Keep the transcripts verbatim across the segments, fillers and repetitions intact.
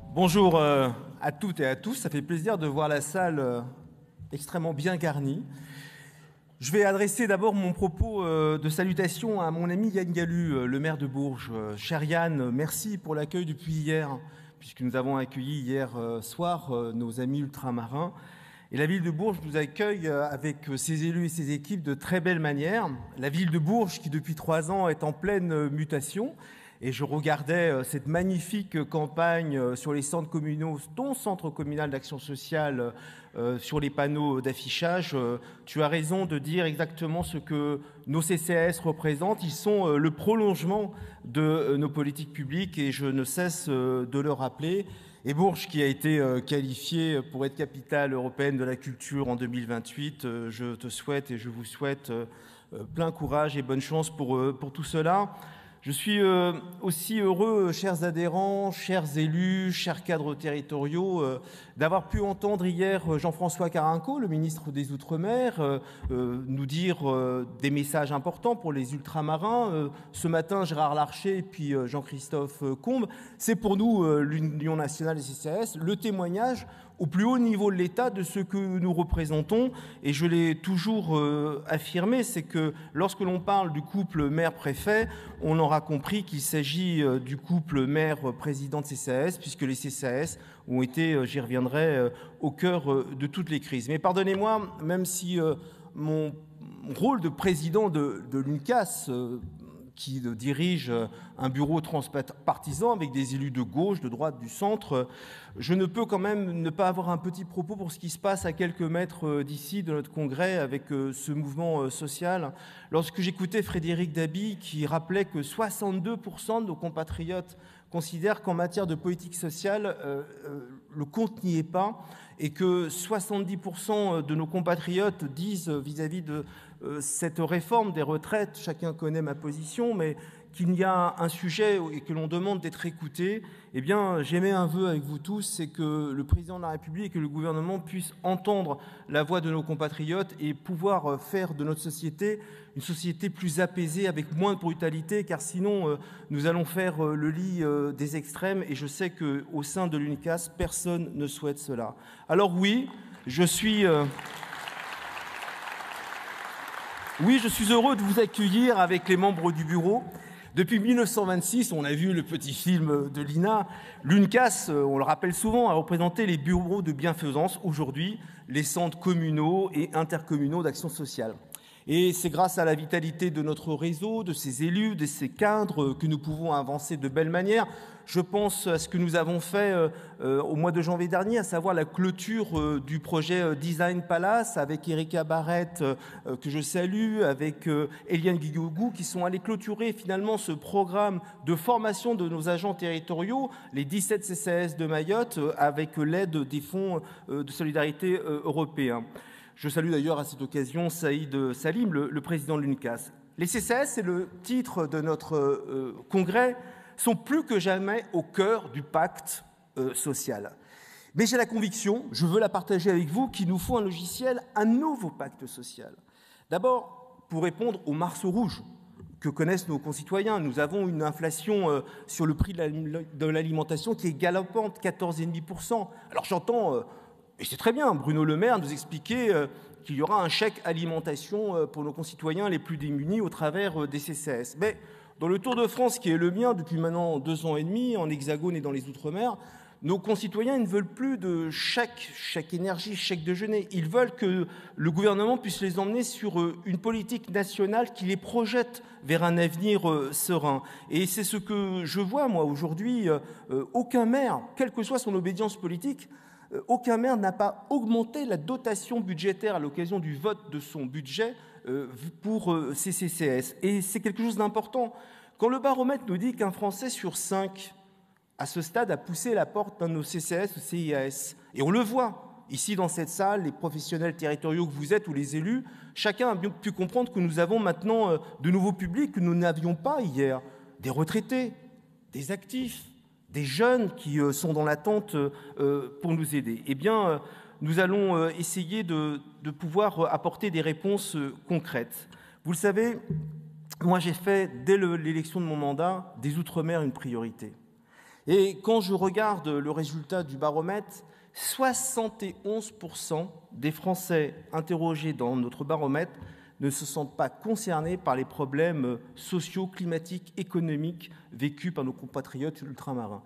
Bonjour euh, à toutes et à tous, ça fait plaisir de voir la salle euh, extrêmement bien garnie. Je vais adresser d'abord mon propos euh, de salutation à mon ami Yann Galu, euh, le maire de Bourges. Euh, cher Yann, merci pour l'accueil depuis hier, puisque nous avons accueilli hier euh, soir euh, nos amis ultramarins. Et la ville de Bourges nous accueille euh, avec ses élus et ses équipes de très belle manière. La ville de Bourges qui depuis trois ans est en pleine euh, mutation. Et je regardais euh, cette magnifique campagne euh, sur les centres communaux, ton centre communal d'action sociale, euh, sur les panneaux d'affichage. Euh, tu as raison de dire exactement ce que nos C C A S représentent. Ils sont euh, le prolongement de euh, nos politiques publiques et je ne cesse euh, de le rappeler. Et Bourges, qui a été euh, qualifiée pour être capitale européenne de la culture en deux mille vingt-huit, euh, je te souhaite et je vous souhaite euh, plein courage et bonne chance pour, euh, pour tout cela. Je suis euh, aussi heureux, chers adhérents, chers élus, chers cadres territoriaux, euh, d'avoir pu entendre hier Jean-François Carenco, le ministre des Outre-mer, euh, euh, nous dire euh, des messages importants pour les ultramarins. Euh, ce matin, Gérard Larcher et puis euh, Jean-Christophe Combes. C'est pour nous, euh, l'Union nationale des C C A S, le témoignage au plus haut niveau de l'État de ce que nous représentons. Et je l'ai toujours euh, affirmé, c'est que lorsque l'on parle du couple maire-préfet, on aura compris qu'il s'agit euh, du couple maire-président de C C A S, puisque les C C A S ont été, euh, j'y reviendrai, euh, au cœur euh, de toutes les crises. Mais pardonnez-moi, même si euh, mon rôle de président de, de l'UNCAS, euh, qui dirige un bureau transpartisan avec des élus de gauche, de droite, du centre, je ne peux quand même ne pas avoir un petit propos pour ce qui se passe à quelques mètres d'ici, de notre congrès, avec ce mouvement social. Lorsque j'écoutais Frédéric Dabi, qui rappelait que soixante-deux pour cent de nos compatriotes considèrent qu'en matière de politique sociale, euh, euh, le compte n'y est pas, et que soixante-dix pour cent de nos compatriotes disent vis-à-vis de euh, cette réforme des retraites, chacun connaît ma position, mais qu'il y a un sujet et que l'on demande d'être écouté, eh bien, j'émets un vœu avec vous tous, c'est que le président de la République et le gouvernement puissent entendre la voix de nos compatriotes et pouvoir faire de notre société une société plus apaisée, avec moins de brutalité, car sinon, euh, nous allons faire euh, le lit euh, des extrêmes, et je sais qu'au sein de l'UNCAS, personne ne souhaite cela. Alors oui, je suis... Euh, oui, je suis heureux de vous accueillir avec les membres du bureau. Depuis mille neuf cent vingt-six, on a vu le petit film de Lina, l'UNCAS, on le rappelle souvent, a représenté les bureaux de bienfaisance, aujourd'hui les centres communaux et intercommunaux d'action sociale. Et c'est grâce à la vitalité de notre réseau, de ses élus, de ses cadres, que nous pouvons avancer de belle manière. Je pense à ce que nous avons fait euh, euh, au mois de janvier dernier, à savoir la clôture euh, du projet euh, Design Palace avec Erika Barrette, euh, que je salue, avec euh, Eliane Guigogou, qui sont allés clôturer finalement ce programme de formation de nos agents territoriaux, les dix-sept C C A S de Mayotte, euh, avec l'aide des fonds euh, de solidarité euh, européens. Je salue d'ailleurs à cette occasion Saïd Salim, le, le président de l'UNCAS. Les C C A S, c'est le titre de notre euh, congrès, sont plus que jamais au cœur du pacte euh, social. Mais j'ai la conviction, je veux la partager avec vous, qu'il nous faut un logiciel, un nouveau pacte social. D'abord, pour répondre aux marceaux rouges que connaissent nos concitoyens. Nous avons une inflation euh, sur le prix de l'alimentation qui est galopante, quatorze virgule cinq pour cent. Alors j'entends... Euh, Et c'est très bien, Bruno Le Maire nous expliquait euh, qu'il y aura un chèque alimentation euh, pour nos concitoyens les plus démunis au travers euh, des C C A S. Mais dans le Tour de France, qui est le mien depuis maintenant deux ans et demi, en Hexagone et dans les Outre-mer, nos concitoyens ne veulent plus de chèque, chèque énergie, chèque déjeuner. Ils veulent que le gouvernement puisse les emmener sur euh, une politique nationale qui les projette vers un avenir euh, serein. Et c'est ce que je vois, moi, aujourd'hui. Euh, euh, aucun maire, quelle que soit son obédience politique, aucun maire n'a pas augmenté la dotation budgétaire à l'occasion du vote de son budget pour ces C C A S. Et c'est quelque chose d'important. Quand le baromètre nous dit qu'un Français sur cinq, à ce stade, a poussé la porte d'un de nos C C A S ou C I A S, et on le voit, ici dans cette salle, les professionnels territoriaux que vous êtes ou les élus, chacun a bien pu comprendre que nous avons maintenant de nouveaux publics que nous n'avions pas hier. Des retraités, des actifs, des jeunes qui euh, sont dans l'attente euh, pour nous aider. Eh bien, euh, nous allons euh, essayer de, de pouvoir euh, apporter des réponses euh, concrètes. Vous le savez, moi j'ai fait, dès l'élection de mon mandat, des Outre-mer une priorité. Et quand je regarde le résultat du baromètre, soixante et onze pour cent des Français interrogés dans notre baromètre ne se sentent pas concernés par les problèmes sociaux, climatiques, économiques vécus par nos compatriotes ultramarins.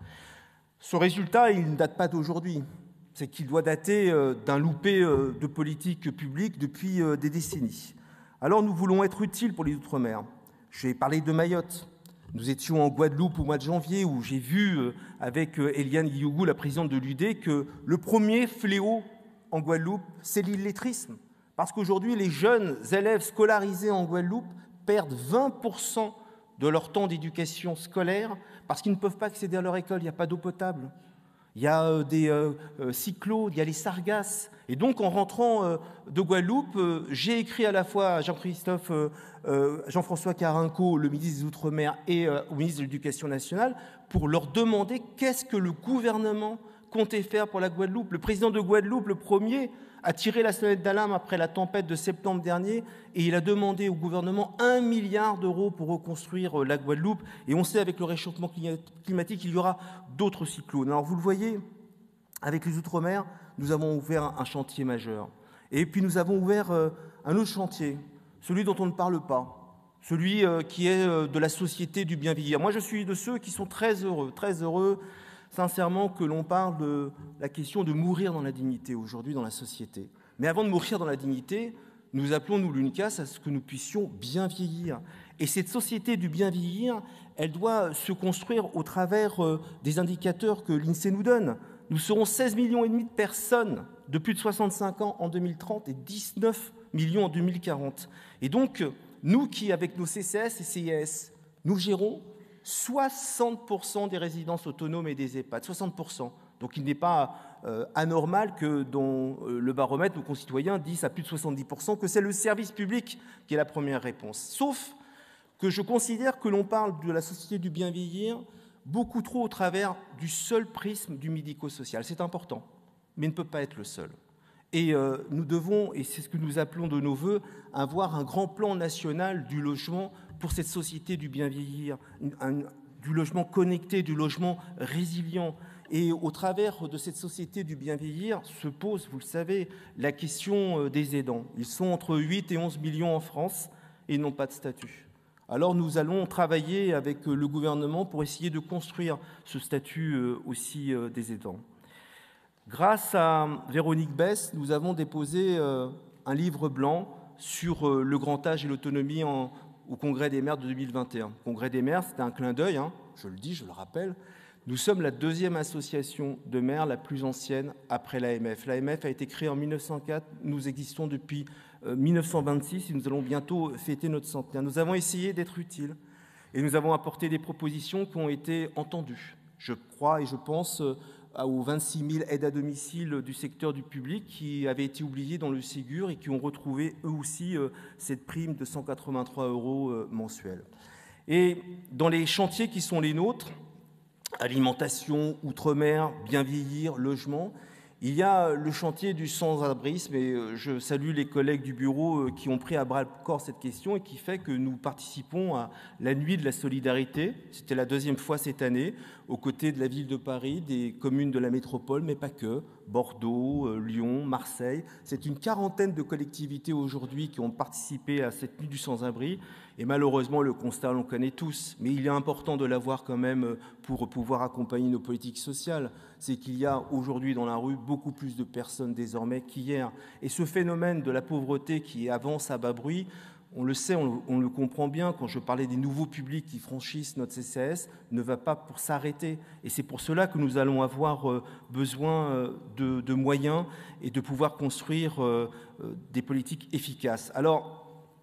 Ce résultat, il ne date pas d'aujourd'hui. C'est qu'il doit dater d'un loupé de politique publique depuis des décennies. Alors nous voulons être utiles pour les Outre-mer. Je vais parler de Mayotte. Nous étions en Guadeloupe au mois de janvier où j'ai vu avec Eliane Guillougou, la présidente de l'U D, que le premier fléau en Guadeloupe, c'est l'illettrisme. Parce qu'aujourd'hui, les jeunes élèves scolarisés en Guadeloupe perdent vingt pour cent de leur temps d'éducation scolaire parce qu'ils ne peuvent pas accéder à leur école, il n'y a pas d'eau potable. Il y a euh, des euh, cyclones, il y a les sargasses. Et donc, en rentrant euh, de Guadeloupe, euh, j'ai écrit à la fois à Jean-Christophe, euh, euh, Jean-François Carenco, le ministre des Outre-mer, et euh, au ministre de l'Éducation nationale, pour leur demander qu'est-ce que le gouvernement comptait faire pour la Guadeloupe. Le président de Guadeloupe, le premier, a tiré la sonnette d'alarme après la tempête de septembre dernier et il a demandé au gouvernement un milliard d'euros pour reconstruire la Guadeloupe. Et on sait, avec le réchauffement climatique, qu'il y aura d'autres cyclones. Alors, vous le voyez, avec les Outre-mer, nous avons ouvert un chantier majeur. Et puis, nous avons ouvert un autre chantier, celui dont on ne parle pas, celui qui est de la société du bien vieillir. Moi, je suis de ceux qui sont très heureux, très heureux, sincèrement, que l'on parle de la question de mourir dans la dignité aujourd'hui dans la société. Mais avant de mourir dans la dignité, nous appelons, nous, l'UNCAS, à ce que nous puissions bien vieillir. Et cette société du bien vieillir, elle doit se construire au travers des indicateurs que l'INSEE nous donne. Nous serons seize millions et demi de personnes de plus de soixante-cinq ans en deux mille trente et dix-neuf millions en deux mille quarante. Et donc, nous qui, avec nos C C S et C I S, nous gérons soixante pour cent des résidences autonomes et des EHPAD, soixante pour cent. Donc il n'est pas euh, anormal que dans euh, le baromètre, nos concitoyens disent à plus de soixante-dix pour cent que c'est le service public qui est la première réponse. Sauf que je considère que l'on parle de la société du bien vieillir beaucoup trop au travers du seul prisme du médico-social. C'est important, mais ne peut pas être le seul. Et euh, nous devons, et c'est ce que nous appelons de nos voeux, avoir un grand plan national du logement pour cette société du bien vieillir, un, du logement connecté, du logement résilient. Et au travers de cette société du bien vieillir se pose, vous le savez, la question des aidants. Ils sont entre huit et onze millions en France et n'ont pas de statut. Alors nous allons travailler avec le gouvernement pour essayer de construire ce statut aussi des aidants. Grâce à Véronique Besse, nous avons déposé un livre blanc sur le grand âge et l'autonomie en au Congrès des maires de deux mille vingt et un. Le Congrès des maires, c'était un clin d'œil, hein, je le dis, je le rappelle. Nous sommes la deuxième association de maires la plus ancienne après l'A M F. L'A M F a été créée en mille neuf cent quatre, nous existons depuis euh, mille neuf cent vingt-six et nous allons bientôt fêter notre centenaire. Nous avons essayé d'être utiles et nous avons apporté des propositions qui ont été entendues. Je crois et je pense euh, aux vingt-six mille aides à domicile du secteur du public qui avaient été oubliées dans le Ségur et qui ont retrouvé eux aussi euh, cette prime de cent quatre-vingt-trois euros euh, mensuels. Et dans les chantiers qui sont les nôtres, alimentation, outre-mer, bien vieillir, logement, il y a le chantier du sans-abrisme et je salue les collègues du bureau qui ont pris à bras-le-corps cette question et qui fait que nous participons à la Nuit de la solidarité. C'était la deuxième fois cette année, aux côtés de la ville de Paris, des communes de la métropole, mais pas que, Bordeaux, Lyon, Marseille. C'est une quarantaine de collectivités aujourd'hui qui ont participé à cette Nuit du sans-abri. Et malheureusement, le constat, l'on connaît tous, mais il est important de l'avoir quand même pour pouvoir accompagner nos politiques sociales. C'est qu'il y a aujourd'hui dans la rue beaucoup plus de personnes désormais qu'hier. Et ce phénomène de la pauvreté qui avance à bas bruit, on le sait, on, on le comprend bien, quand je parlais des nouveaux publics qui franchissent notre C C S, ne va pas pour s'arrêter. Et c'est pour cela que nous allons avoir besoin de, de moyens et de pouvoir construire des politiques efficaces. Alors,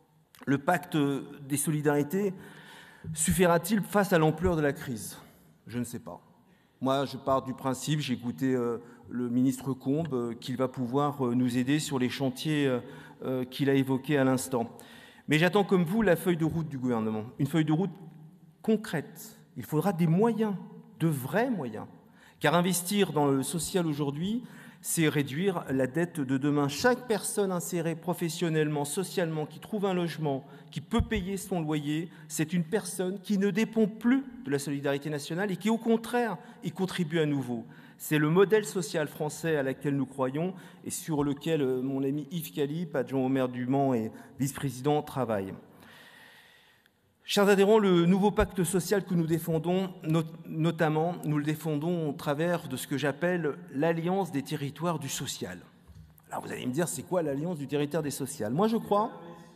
le pacte des solidarités suffira-t-il face à l'ampleur de la crise? Je ne sais pas. Moi, je pars du principe, j'ai écouté euh, le ministre Combe, euh, qu'il va pouvoir euh, nous aider sur les chantiers euh, qu'il a évoqués à l'instant. Mais j'attends comme vous la feuille de route du gouvernement, une feuille de route concrète. Il faudra des moyens, de vrais moyens. Car investir dans le social aujourd'hui, c'est réduire la dette de demain. Chaque personne insérée professionnellement, socialement, qui trouve un logement, qui peut payer son loyer, c'est une personne qui ne dépend plus de la solidarité nationale et qui, au contraire, y contribue à nouveau. C'est le modèle social français à laquelle nous croyons et sur lequel mon ami Yves Calipe, adjoint au maire du Mans et vice-président, travaille. Chers adhérents, le nouveau pacte social que nous défendons, not- notamment, nous le défendons au travers de ce que j'appelle l'alliance des territoires du social. Alors vous allez me dire, c'est quoi l'alliance du territoire des sociales? Moi, je crois...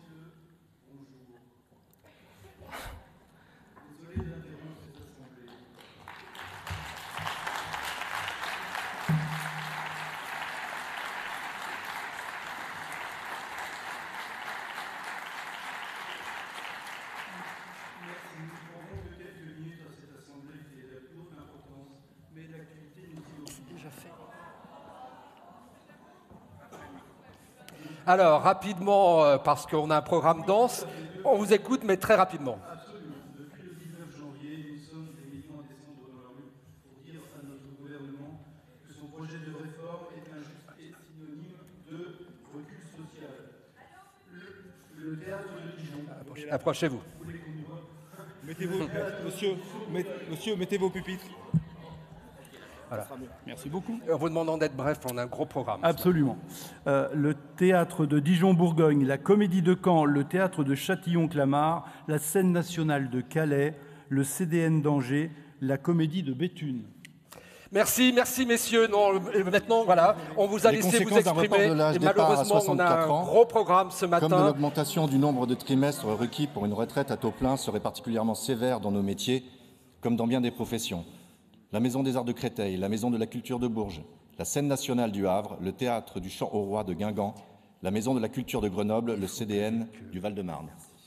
Alors, rapidement, euh, parce qu'on a un programme dense, on vous écoute, mais très rapidement. Absolument. Depuis le dix-neuf janvier, nous sommes des millions à descendre dans la rue pour dire à notre gouvernement que son projet de réforme est injuste et synonyme de recul social. Le, le théâtre de Dijon... Approchez- Approchez-vous. Mettez vos, monsieur, met- monsieur, mettez vos pupitres. Voilà. Merci beaucoup. En vous demandant d'être bref, on a un gros programme. Absolument. Euh, le théâtre de Dijon-Bourgogne, la Comédie de Caen, le théâtre de Châtillon-Clamart, la Scène nationale de Calais, le C D N d'Angers, la Comédie de Béthune. Merci, merci messieurs. Non, euh, maintenant, voilà, on vous a Les laissé vous conséquences d'un report exprimer. de l'âge Et départ à malheureusement, on a soixante-quatre un ans, gros programme ce Comme de matin. l'augmentation du nombre de trimestres requis pour une retraite à taux plein serait particulièrement sévère dans nos métiers, comme dans bien des professions. La Maison des Arts de Créteil, la Maison de la Culture de Bourges, la Scène nationale du Havre, le Théâtre du Chant au Roi de Guingamp, la Maison de la Culture de Grenoble, le C D N du Val-de-Marne.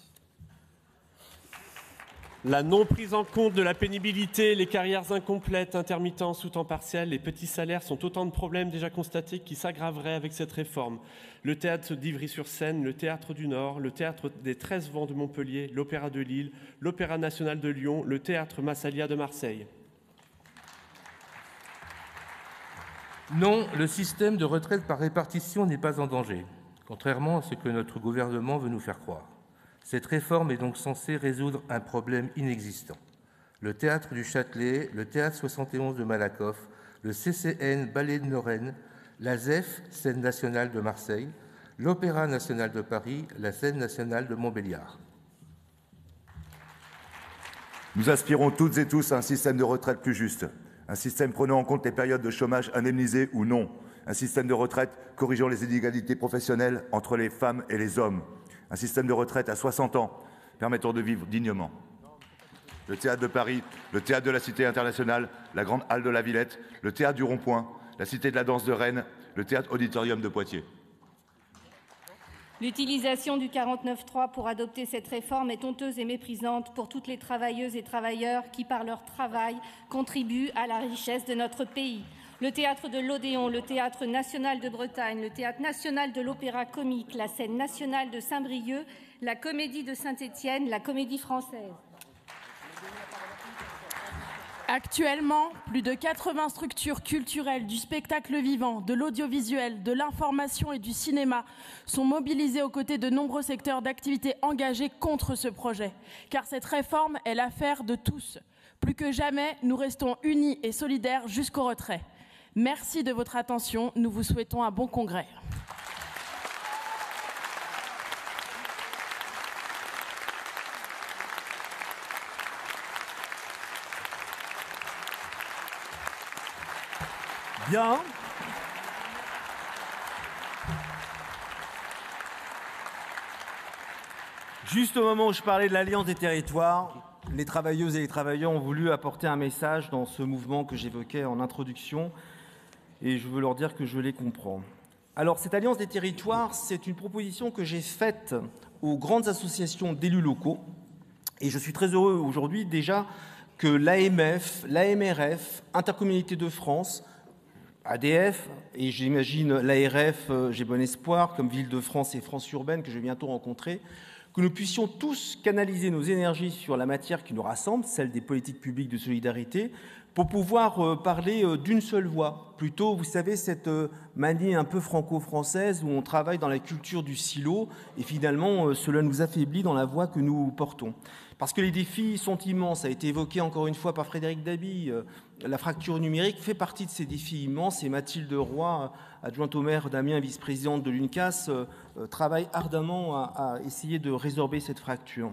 La non prise en compte de la pénibilité, les carrières incomplètes, intermittences ou temps partiel, les petits salaires sont autant de problèmes déjà constatés qui s'aggraveraient avec cette réforme. Le théâtre d'Ivry-sur-Seine, le théâtre du Nord, le théâtre des treize vents de Montpellier, l'Opéra de Lille, l'Opéra national de Lyon, le théâtre Massalia de Marseille. Non, le système de retraite par répartition n'est pas en danger, contrairement à ce que notre gouvernement veut nous faire croire. Cette réforme est donc censée résoudre un problème inexistant. Le théâtre du Châtelet, le théâtre soixante et onze de Malakoff, le C C N Ballet de Lorraine, la Z E F, Scène nationale de Marseille, l'Opéra national de Paris, la Scène nationale de Montbéliard. Nous aspirons toutes et tous à un système de retraite plus juste, un système prenant en compte les périodes de chômage indemnisées ou non, un système de retraite corrigeant les inégalités professionnelles entre les femmes et les hommes, un système de retraite à soixante ans permettant de vivre dignement. Le théâtre de Paris, le théâtre de la Cité internationale, la Grande Halle de la Villette, le théâtre du Rond-Point, la Cité de la Danse de Rennes, le théâtre Auditorium de Poitiers. L'utilisation du quarante-neuf trois pour adopter cette réforme est honteuse et méprisante pour toutes les travailleuses et travailleurs qui, par leur travail, contribuent à la richesse de notre pays. Le théâtre de l'Odéon, le théâtre national de Bretagne, le théâtre national de l'Opéra comique, la scène nationale de Saint-Brieuc, la comédie de Saint-Étienne, la comédie française. Actuellement, plus de quatre-vingts structures culturelles du spectacle vivant, de l'audiovisuel, de l'information et du cinéma sont mobilisées aux côtés de nombreux secteurs d'activité engagés contre ce projet. Car cette réforme est l'affaire de tous. Plus que jamais, nous restons unis et solidaires jusqu'au retrait. Merci de votre attention. Nous vous souhaitons un bon congrès. Bien. Juste au moment où je parlais de l'Alliance des territoires, les travailleuses et les travailleurs ont voulu apporter un message dans ce mouvement que j'évoquais en introduction, et je veux leur dire que je les comprends. Alors, cette Alliance des territoires, c'est une proposition que j'ai faite aux grandes associations d'élus locaux, et je suis très heureux aujourd'hui déjà que l'A M F, l'A M R F, Intercommunalité de France, A D F, et j'imagine l'A R F, j'ai bon espoir, comme Ville de France et France Urbaine, que je vais bientôt rencontrer, que nous puissions tous canaliser nos énergies sur la matière qui nous rassemble, celle des politiques publiques de solidarité, pour pouvoir euh, parler euh, d'une seule voix. Plutôt, vous savez, cette euh, manie un peu franco-française où on travaille dans la culture du silo et finalement, euh, cela nous affaiblit dans la voix que nous portons. Parce que les défis sont immenses, ça a été évoqué encore une fois par Frédéric Dabi. Euh, la fracture numérique fait partie de ces défis immenses et Mathilde Roy, adjointe au maire d'Amiens, vice-présidente de l'UNCAS, euh, euh, travaille ardemment à, à essayer de résorber cette fracture.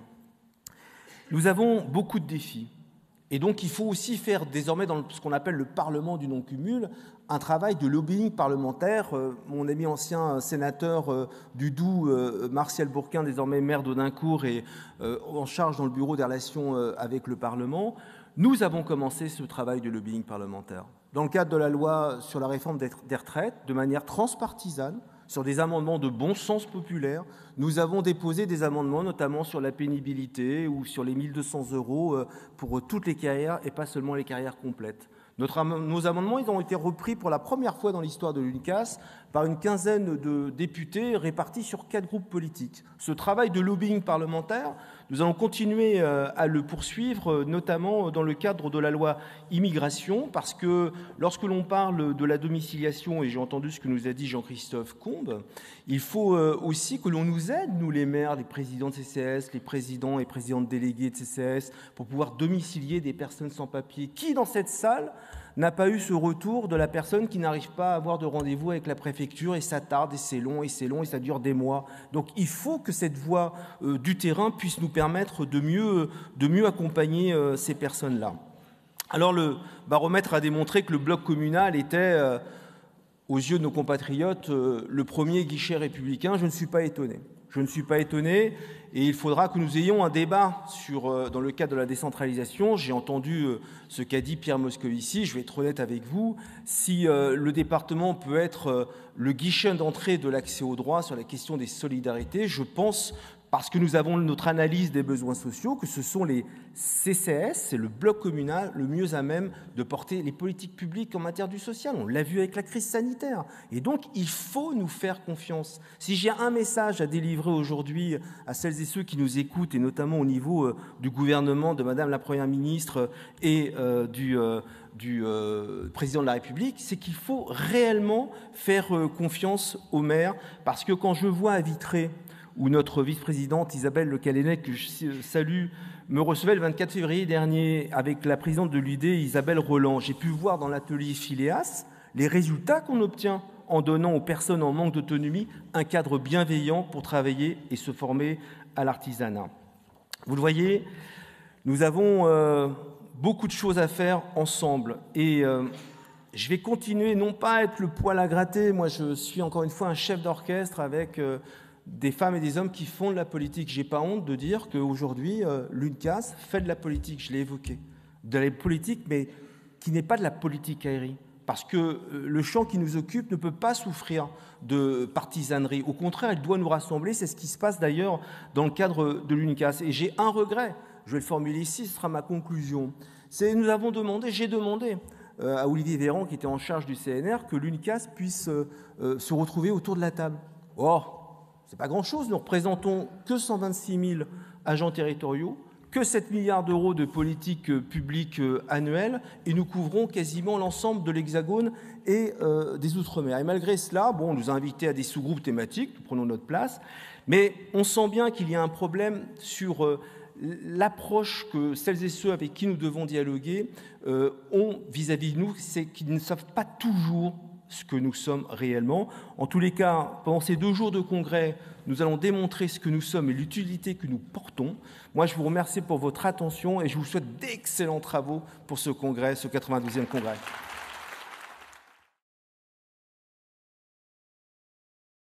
Nous avons beaucoup de défis. Et donc, il faut aussi faire désormais dans ce qu'on appelle le Parlement du non-cumul un travail de lobbying parlementaire. Euh, mon ami ancien sénateur euh, du Doubs, euh, Martial Bourquin, désormais maire d'Audincourt et euh, en charge dans le bureau des relations euh, avec le Parlement, nous avons commencé ce travail de lobbying parlementaire. Dans le cadre de la loi sur la réforme des retraites, de manière transpartisane, sur des amendements de bon sens populaire, nous avons déposé des amendements, notamment sur la pénibilité ou sur les mille deux cents euros pour toutes les carrières et pas seulement les carrières complètes. Notre, nos amendements ils ont été repris pour la première fois dans l'histoire de l'UNCAS par une quinzaine de députés répartis sur quatre groupes politiques. Ce travail de lobbying parlementaire, nous allons continuer à le poursuivre, notamment dans le cadre de la loi immigration, parce que lorsque l'on parle de la domiciliation, et j'ai entendu ce que nous a dit Jean-Christophe Combe, il faut aussi que l'on nous aide, nous les maires, les présidents de C C S, les présidents et présidentes délégués de C C S, pour pouvoir domicilier des personnes sans papier. Qui, dans cette salle, n'a pas eu ce retour de la personne qui n'arrive pas à avoir de rendez-vous avec la préfecture et ça tarde et c'est long et c'est long et ça dure des mois. Donc il faut que cette voie euh, du terrain puisse nous permettre de mieux, de mieux accompagner euh, ces personnes-là. Alors le baromètre a démontré que le bloc communal était, euh, aux yeux de nos compatriotes, euh, le premier guichet républicain. Je ne suis pas étonné. Je ne suis pas étonné et il faudra que nous ayons un débat sur, dans le cadre de la décentralisation. J'ai entendu ce qu'a dit Pierre Moscovici, je vais être honnête avec vous, si le département peut être le guichet d'entrée de l'accès aux droits sur la question des solidarités, je pense, parce que nous avons notre analyse des besoins sociaux, que ce sont les C C S, c'est le bloc communal, le mieux à même de porter les politiques publiques en matière du social. On l'a vu avec la crise sanitaire. Et donc, il faut nous faire confiance. Si j'ai un message à délivrer aujourd'hui à celles et ceux qui nous écoutent, et notamment au niveau euh, du gouvernement, de Madame la Première ministre et euh, du, euh, du euh, Président de la République, c'est qu'il faut réellement faire euh, confiance aux maires. Parce que quand je vois à Vitré, où notre vice-présidente Isabelle Le Callennec, que je salue, me recevait le vingt-quatre février dernier avec la présidente de l'U D, Isabelle Roland. J'ai pu voir dans l'atelier Phileas les résultats qu'on obtient en donnant aux personnes en manque d'autonomie un cadre bienveillant pour travailler et se former à l'artisanat. Vous le voyez, nous avons euh, beaucoup de choses à faire ensemble et euh, je vais continuer non pas à être le poil à gratter. Moi, je suis encore une fois un chef d'orchestre avec euh, des femmes et des hommes qui font de la politique. Je n'ai pas honte de dire qu'aujourd'hui, euh, l'UNCAS fait de la politique, je l'ai évoqué, de la politique, mais qui n'est pas de la politique aérienne. Parce que euh, le champ qui nous occupe ne peut pas souffrir de partisanerie. Au contraire, il doit nous rassembler. C'est ce qui se passe d'ailleurs dans le cadre de l'UNCAS. Et j'ai un regret, je vais le formuler ici, ce sera ma conclusion. C'est nous avons demandé, j'ai demandé euh, à Olivier Véran, qui était en charge du C N R, que l'UNCAS puisse euh, euh, se retrouver autour de la table. Or, c'est pas grand-chose, nous représentons que cent vingt-six mille agents territoriaux, que sept milliards d'euros de politique publique annuelle, et nous couvrons quasiment l'ensemble de l'Hexagone et euh, des Outre-mer. Et malgré cela, bon, on nous a invités à des sous-groupes thématiques, nous prenons notre place, mais on sent bien qu'il y a un problème sur euh, l'approche que celles et ceux avec qui nous devons dialoguer euh, ont vis-à-vis de nous, c'est qu'ils ne savent pas toujours ce que nous sommes réellement. En tous les cas, pendant ces deux jours de congrès, nous allons démontrer ce que nous sommes et l'utilité que nous portons. Moi, je vous remercie pour votre attention et je vous souhaite d'excellents travaux pour ce congrès, ce quatre-vingt-douzième congrès.